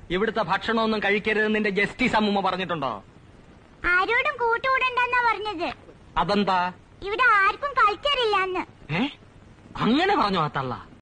ഇവിടുത്തെ ഭക്ഷണമൊന്നും കഴിക്കരുത് നിന്റെ ജസ്റ്റിസ് അമ്മൂമ്മ പറഞ്ഞിട്ടുണ്ടോ? ആരോടും കൂട്ടുകൂടണ്ടെന്നാ പറഞ്ഞത്. അതെന്താ? ഇവിടെ ആർക്കും കൾച്ചറില്ലാന്ന്. അങ്ങനെ പറഞ്ഞോ ആ തള്ള?